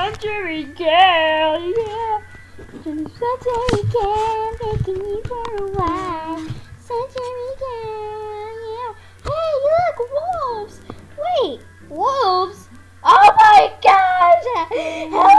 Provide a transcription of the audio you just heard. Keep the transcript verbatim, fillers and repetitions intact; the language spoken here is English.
Century girl, yeah. Century girl, taking me for a while. Century girl, yeah. Hey, look, wolves. Wait, wolves? Oh my gosh! Help